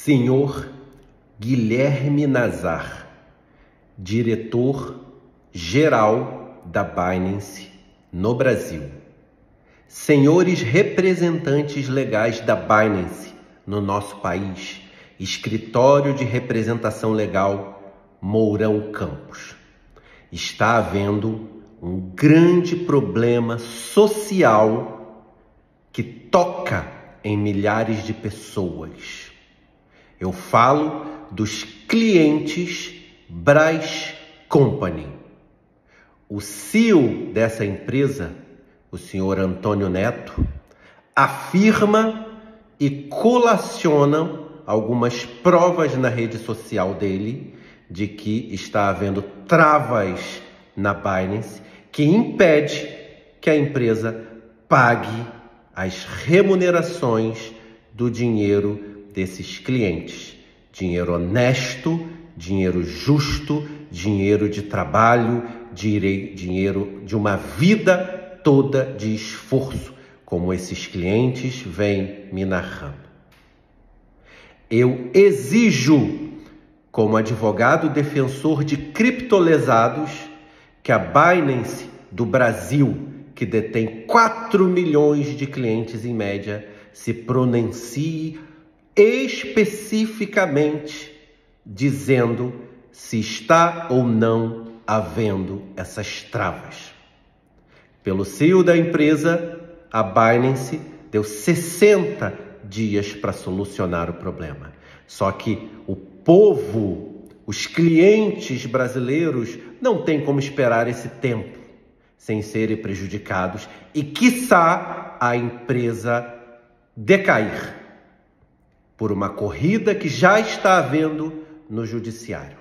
Senhor Guilherme Nazar, diretor-geral da Binance no Brasil. Senhores representantes legais da Binance no nosso país, Escritório de Representação Legal Mourão Campos. Está havendo um grande problema social que toca em milhares de pessoas. Eu falo dos clientes Brás Company. O CEO dessa empresa, o senhor Antônio Neto, afirma e colaciona algumas provas na rede social dele de que está havendo travas na Binance que impede que a empresa pague as remunerações do dinheiro desses clientes. Dinheiro honesto, dinheiro justo, dinheiro de trabalho, dinheiro de uma vida toda de esforço, como esses clientes vêm me narrando. Eu exijo, como advogado defensor de criptolesados, que a Binance do Brasil, que detém 4 milhões de clientes em média, se pronuncie especificamente dizendo se está ou não havendo essas travas. Pelo CEO da empresa, a Binance deu 60 dias para solucionar o problema. Só que o povo, os clientes brasileiros, não tem como esperar esse tempo sem serem prejudicados e, quiçá, a empresa decair por uma corrida que já está havendo no judiciário.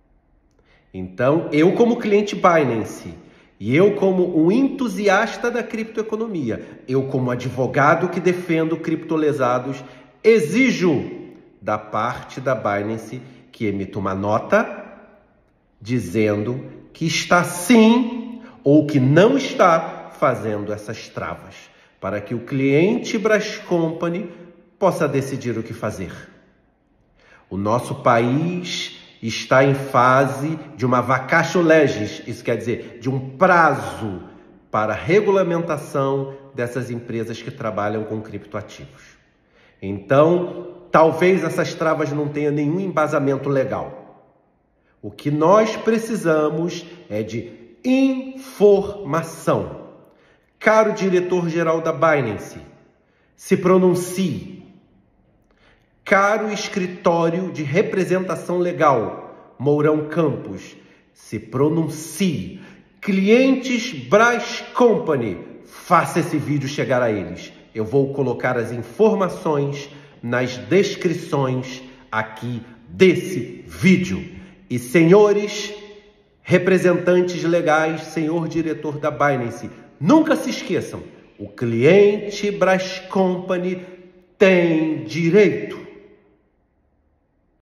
Então, eu como cliente Binance e eu como um entusiasta da criptoeconomia, eu como advogado que defendo criptolesados, exijo da parte da Binance que emita uma nota dizendo que está sim ou que não está fazendo essas travas, para que o cliente Brás Company possa decidir o que fazer. O nosso país está em fase de uma vacatio legis, isso quer dizer, de um prazo para regulamentação dessas empresas que trabalham com criptoativos. Então, talvez essas travas não tenham nenhum embasamento legal. O que nós precisamos é de informação. Caro diretor-geral da Binance, se pronuncie. Caro Escritório de Representação Legal Mourão Campos, se pronuncie. Clientes Brás Company, faça esse vídeo chegar a eles. Eu vou colocar as informações nas descrições aqui desse vídeo. E senhores representantes legais, senhor diretor da Binance, nunca se esqueçam, o cliente Brás Company tem direito.